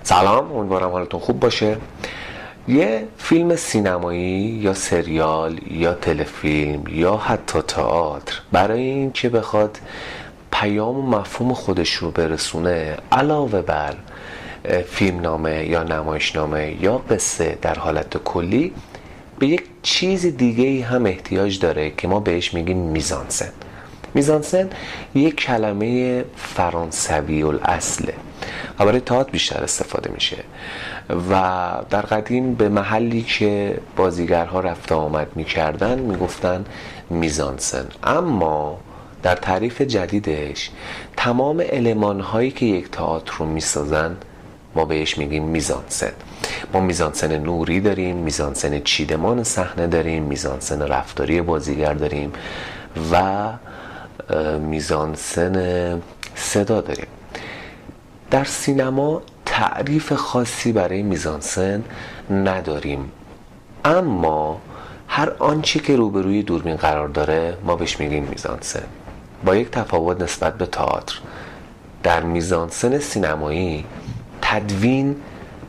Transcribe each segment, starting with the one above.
سلام، امیدوارم حالتون خوب باشه. یه فیلم سینمایی یا سریال یا تلفیلم یا حتی تئاتر برای این که بخواد پیام و مفهوم خودش رو برسونه، علاوه بر فیلمنامه یا نمایشنامه یا قصه در حالت کلی، به یک چیز دیگه هم احتیاج داره که ما بهش میگیم میزانسن. میزانسن یک کلمه فرانسوی الاصله و برای تئاتر بیشتر استفاده میشه و در قدیم به محلی که بازیگرها رفت آمد میکردن میگفتن میزانسن، اما در تعریف جدیدش تمام المان هایی که یک تئاتر رو میسازن ما بهش میگیم میزانسن. ما میزانسن نوری داریم، میزانسن چیدمان صحنه داریم، میزانسن رفتاری بازیگر داریم و میزانسن صدا داریم. در سینما تعریف خاصی برای میزانسن نداریم، اما هر آنچه که روبروی دوربین قرار داره ما بهش میگیم میزانسن، با یک تفاوت نسبت به تئاتر. در میزانسن سینمایی تدوین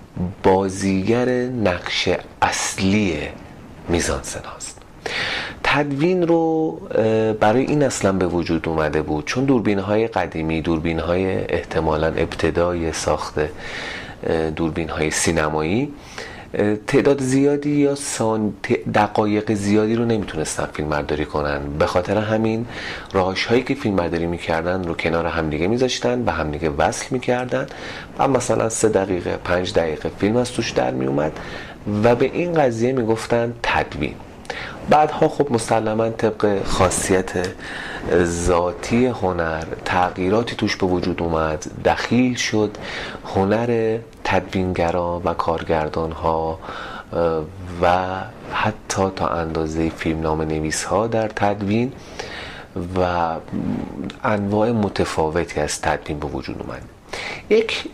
بازیگر نقش اصلی میزانسن هست. تدوین رو برای این اصلا به وجود اومده بود چون دوربین‌های قدیمی، دوربین‌های احتمالاً ابتدای ساخت دوربین‌های سینمایی، تعداد زیادی یا دقایق زیادی رو نمیتونستن فیلمبرداری کنن. به خاطر همین راهش‌هایی که فیلمبرداری میکردن رو کنار همدیگه میذاشتن، به همدیگه وصل میکردن و مثلا 3 دقیقه 5 دقیقه فیلم از توش در میومد و به این قضیه میگفتن تدوین. بعدها خب مسلماً طبق خاصیت ذاتی هنر تغییراتی توش به وجود اومد، دخیل شد هنر تدوینگران و کارگردان‌ها و حتی تا اندازه فیلمنامه نویس‌ها در تدوین و انواع متفاوتی از تدوین به وجود اومد. یک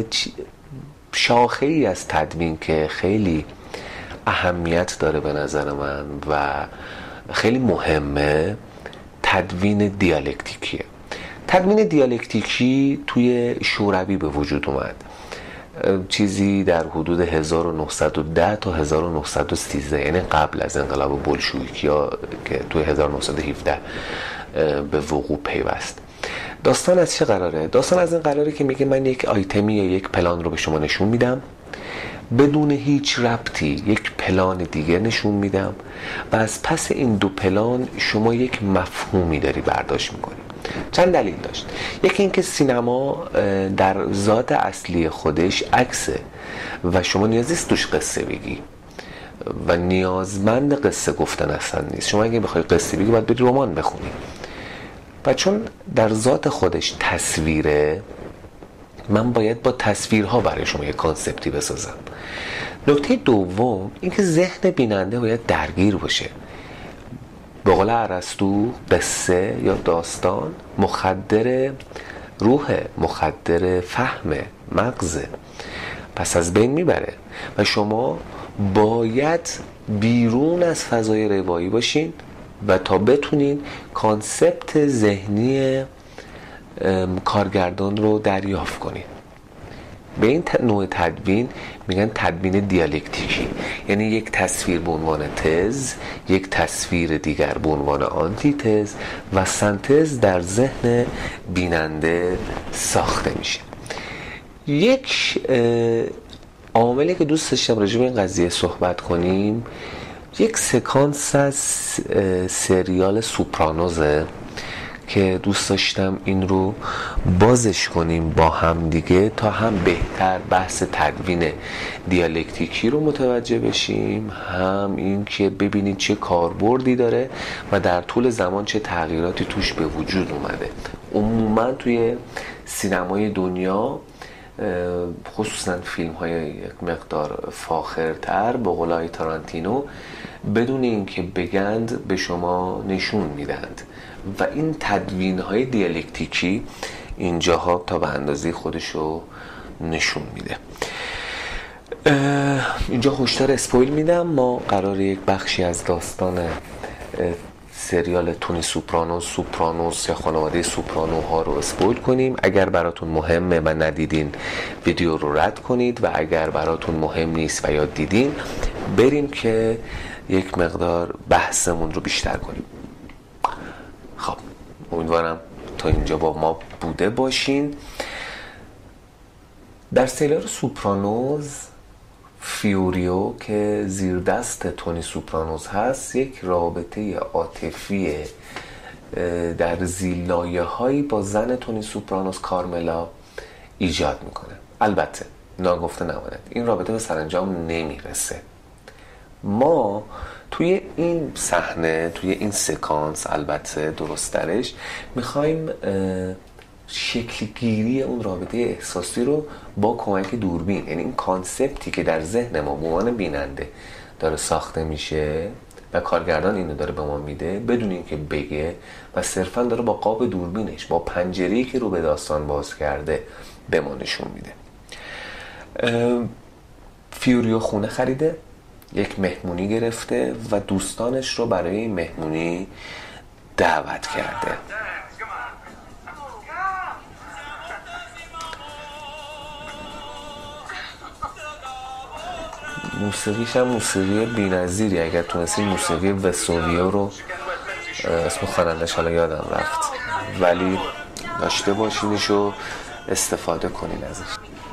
شاخه‌ای از تدوین که خیلی اهمیت داره به نظر من و خیلی مهمه، تدوین دیالکتیکیه. تدوین دیالکتیکی توی شوروی به وجود اومد، چیزی در حدود 1910 تا 1913، یعنی قبل از انقلاب بولشویکی که توی 1917 به وقوع پیوست. داستان از چه قراره؟ داستان از این قراره که میگه من یک آیتمی یا یک پلان رو به شما نشون میدم، بدون هیچ ربطی یک پلان دیگه نشون میدم و از پس این دو پلان شما یک مفهومی داری برداشت میکنی. چند دلیل داشت. یکی اینکه سینما در ذات اصلی خودش عکسه و شما نیازی است توش قصه بگی و نیازمند قصه گفتن اصلا نیست. شما اگه بخوای قصه بگی باید بری رمان بخونی و چون در ذات خودش تصویره، من باید با تصویرها برای شما یک کانسپتی بسازم. نکته دوم اینکه ذهن بیننده باید درگیر باشه. به قول ارسطو قصه یا داستان مخدر روح، مخدر فهم، مغزه، پس از بین میبره و شما باید بیرون از فضای روایی باشین و تا بتونین کانسپت ذهنی کارگردان رو دریافت کنید. به این نوع تدوین میگن تدوین دیالکتیکی، یعنی یک تصویر به عنوان تز، یک تصویر دیگر به عنوان آنتی تز و سنتز در ذهن بیننده ساخته میشه. یک عاملی که دوست داشتم راجع به این قضیه صحبت کنیم، یک سکانس از سریال سوپرانوزه که دوست داشتم این رو بازش کنیم با هم دیگه تا هم بهتر بحث تدوین دیالکتیکی رو متوجه بشیم، هم این که ببینید چه کاربردی داره و در طول زمان چه تغییراتی توش به وجود اومده. عموما توی سینمای دنیا، خصوصا فیلم های یک مقدار فاخرتر به قول آقای تارانتینو، بدون اینکه بگند به شما نشون میدند و این تدوین های دیالکتیکی اینجاها تا به اندازه خودشو نشون میده. اینجا هشدار اسپویل میدم. ما قراره یک بخشی از داستان سریال تونی سوپرانوس یا خانواده سوپرانوها رو اسپویل کنیم. اگر براتون مهمه و ندیدین ویدیو رو رد کنید و اگر براتون مهم نیست و یا دیدین بریم که یک مقدار بحثمون رو بیشتر کنیم. خب امیدوارم تا اینجا با ما بوده باشین. در سریال سوپرانوس فیوریو که زیر دست تونی سوپرانوس هست یک رابطه عاطفی در زیرلایه هایی با زن تونی سوپرانوس کارملا ایجاد میکنه. البته ناگفته نماند این رابطه به سرانجام نمیرسه. ما توی این صحنه، توی این سکانس، البته درست‌ترش میخوایم شکلگیری اون رابطه احساسی رو با کمک دوربین، یعنی این کانسپتی که در ذهن ما به عنوان بیننده داره ساخته میشه و کارگردان اینو داره به ما میده بدون اینکه بگه و صرفا داره با قاب دوربینش، با پنجره‌ای که رو به داستان باز کرده به ما نشون میده. فیوریو خونه خریده، یک مهمونی گرفته و دوستانش رو برای این مهمونی دعوت کرده. موسیقیش هم موسیقی بی‌نظیری. اگر تونستین موسیقی وسوویو رو، اسم خواننده‌اش حالا یادم رفت، ولی داشته باشینش و استفاده کنین ازش.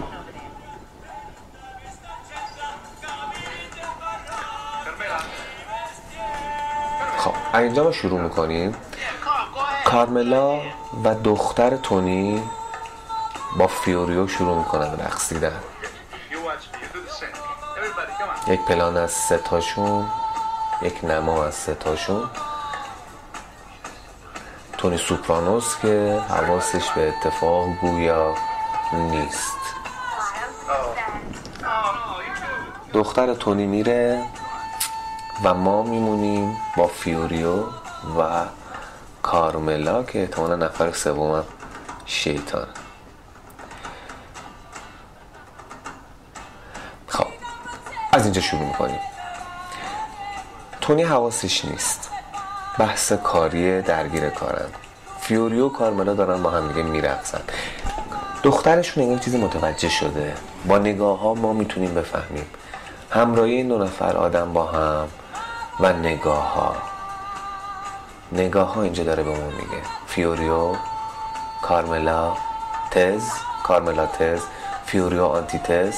خب اینجا ما شروع میکنیم. کارملا و دختر تونی با فیوریو شروع میکنن رقصیدن. یک پلان از 3 تاشون، یک نما از 3 تاشون. تونی سوپرانوس که حواسش به اتفاق گویا نیست. دختر تونی میره و ما میمونیم با فیوریو و کارملا که احتمالا نفر سوم شیطان. خب از اینجا شروع میکنیم. تونی حواسش نیست، بحث کاری درگیر کارن. فیوریو و کارملا دارن با هم دیگه میرقصن. دخترشون انگار چیزی متوجه شده. با نگاه ها ما میتونیم بفهمیم همراهی این 2 نفر آدم با هم و نگاه ها اینجا داره به ما میگه. فیوریو کارملا تز، فیوریو آنتی تز.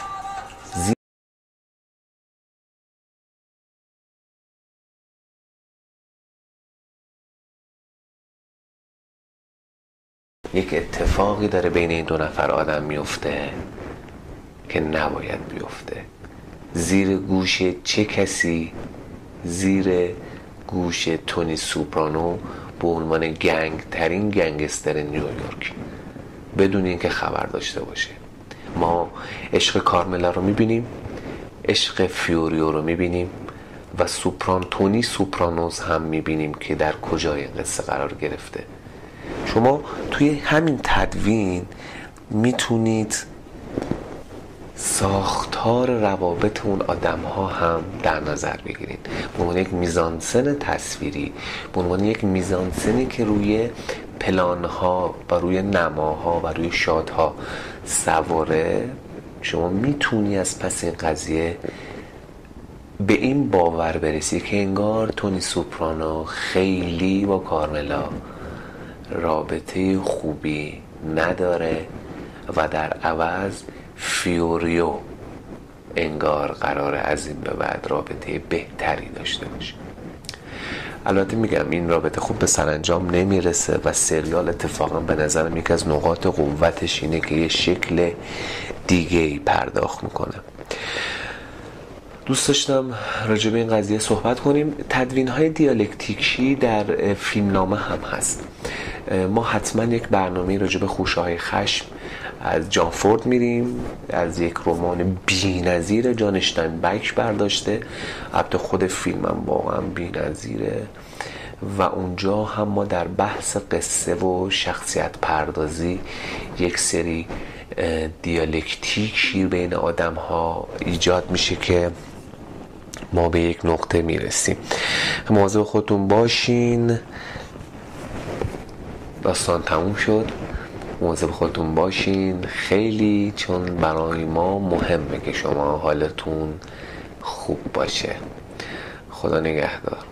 یک اتفاقی داره بین این 2 نفر آدم میفته که نباید بیفته. زیر گوش چه کسی؟ زیر گوش تونی سوپرانو به عنوان ترین گنگستر نیویورک، بدون اینکه خبر داشته باشه. ما عشق کارملا رو میبینیم، عشق فیوریو رو میبینیم و تونی سوپرانوس هم میبینیم که در کجای قصه قرار گرفته. شما توی همین تدوین میتونید ساختار روابط اون آدم ها هم در نظر بگیرید به عنوان یک میزانسن تصویری، به عنوان یک میزانسنی که روی پلان ها و روی نماها و روی شات ها سواره. شما میتونی از پس این قضیه به این باور برسی که انگار تونی سوپرانو خیلی با کارملا رابطه خوبی نداره و در عوض فیوریو انگار قراره از این به بعد رابطه بهتری داشته باشه. البته میگم این رابطه خوب به سرانجام نمیرسه و سریال اتفاقا به نظرم یکی از نقاط قوتش اینه که یه شکل دیگه‌ای پرداخت میکنه. دوست داشتم راجع به این قضیه صحبت کنیم. تدوین‌های دیالکتیکی در فیلمنامه هم هست. ما حتما یک برنامه راجع به خوشه‌های خشم از جان فورد میریم، از یک رمان بی‌نظیر جان اشتاینبک برداشته. البته خود فیلم هم واقعا بی‌نظیره و اونجا هم ما در بحث قصه و شخصیت پردازی یک سری دیالکتیکی بین آدم ها ایجاد میشه که ما به یک نقطه میرسیم. مواظب خودتون باشین. داستان تموم شد. مواظب خودتون باشین خیلی، چون برای ما مهمه که شما حالتون خوب باشه. خدا نگهدار.